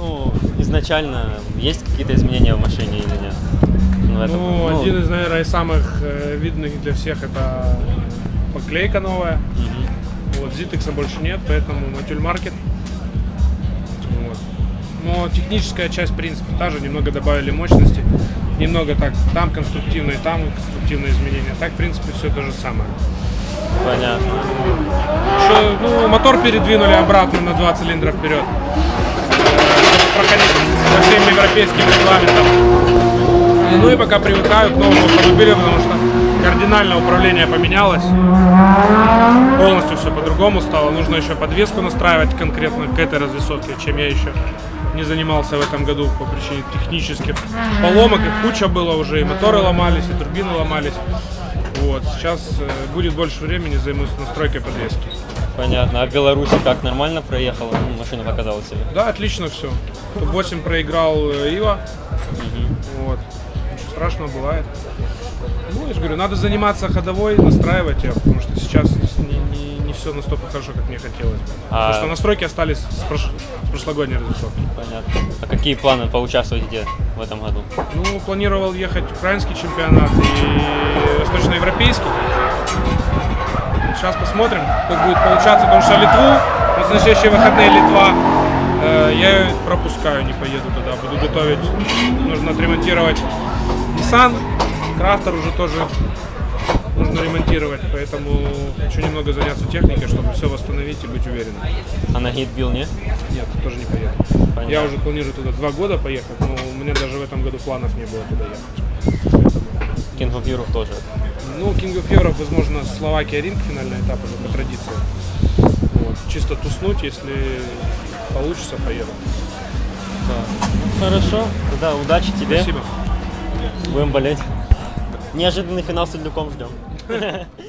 Ну, изначально есть какие-то изменения в машине или нет? Один из, наверное, самых видных для всех это поклейка новая. Вот, Zitex'а больше нет, поэтому Motul Market. Вот. Но техническая часть, в принципе, та же, немного добавили мощности, немного так, там конструктивные изменения. Так, в принципе, все то же самое. Понятно. Еще, мотор передвинули обратно на 2 цилиндра вперед, чтобы проходить по всем европейским регламентам. Ну и пока привыкаю к новому автомобилю, потому что кардинально управление поменялось, полностью все по-другому стало. Нужно еще подвеску настраивать конкретно к этой развесовке, чем я еще не занимался в этом году по причине технических поломок. Их куча было уже, и моторы ломались, и турбины ломались. Вот, сейчас будет больше времени, займусь настройкой подвески. Понятно. А в Беларуси как, нормально проехала? Машина показала себе? Да, отлично все. Топ-8 проиграл Ива. Вот. Ничего страшного бывает. Ну, я же говорю, надо заниматься ходовой, настраивать ее, потому что сейчас не все настолько хорошо, как мне хотелось. Потому что настройки остались с прошлогодней развесовки. Понятно. А какие планы поучаствовать где в этом году? Ну, планировал ехать в украинский чемпионат и восточноевропейский. Сейчас посмотрим, как будет получаться, потому что Литву, на следующие выходные Литва, я пропускаю, не поеду туда, буду готовить, нужно отремонтировать Nissan, Крафтер уже тоже нужно ремонтировать, поэтому хочу немного заняться техникой, чтобы все восстановить и быть уверенным. А на Гейтбилл нет? Нет, тоже не поеду. Понятно. Я уже планирую туда 2 года поехать, но у меня даже в этом году планов не было туда ехать. Поэтому... King of Europe тоже? Ну, King of Europe, возможно, Словакия ринг, финальный этап уже по традиции. Вот. Чисто туснуть, если получится, поеду. Да. Ну, хорошо, тогда удачи тебе. Спасибо. Будем болеть. Неожиданный финал с Ильдуком ждем.